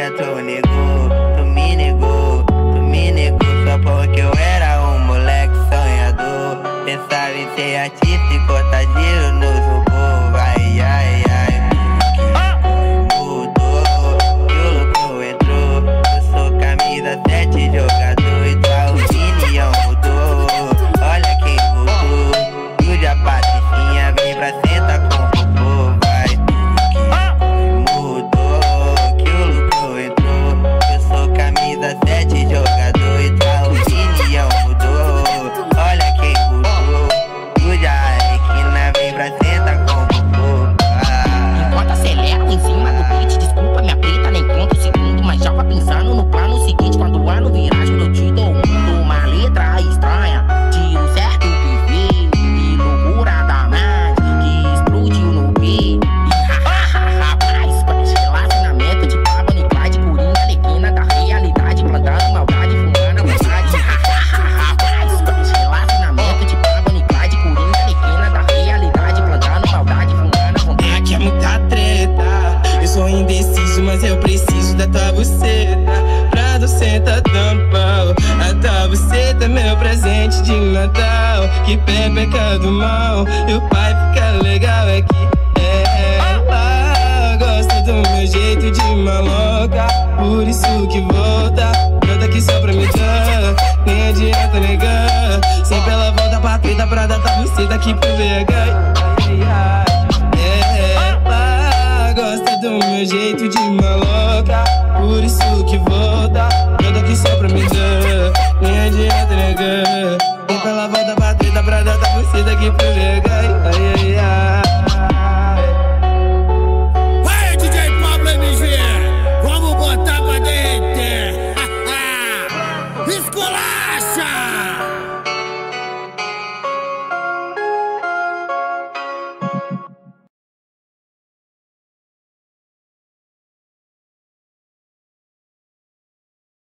novinha tu negou, tu me negou, tu me negou só porque eu era um moleque sonhador. Pensava em ser artista e cortar giro nos robôs. Ai, ai, ai, mudou, e o louco entrou. Eu sou camisa 7 jogador e tua opinião mudou. Olha quem voltou, e o de a Patricinha vem pra sentar com o popô. Vai, mudou, que o louco entrou. Eu sou camisa 7 jogador e tua opinião mudou. Olha quem voltou, e o de a Arlequina vem pra sentar com o popô. Enquanto acelero em cima do beat, desculpa minha preta, nem conto o segundo, mas já vai pensando no plano seguinte. Quando o ano virar, eu te dou uma letra estranha, tiro certo PV e loucura da mente que explodiu no beat. Rapaz, relacionamento de Pablo e Clyde, Coringa, Arlequina da realidade, plantando maldade, fumando a vontade. Rapaz, relacionamento de Pablo e Clyde, Coringa, Arlequina da realidade, plantando maldade, fumando a vontade. Aqui é muita treta, eu sou indeciso, mas eu preciso da tua buceta. Pra você tá dando pau, a tua buceta é meu presente de Natal. Que pepeca do mal, e o pai fica legal é que ela gosta do meu jeito de maloca. Por isso que volta, canta aqui só pra me dar, nem adianta negar. Sempre ela volta pra treta pra dar tua buceta aqui pro VH. Ela gosta do meu jeito de maloca, por isso que volta, canta aqui só pra me dar.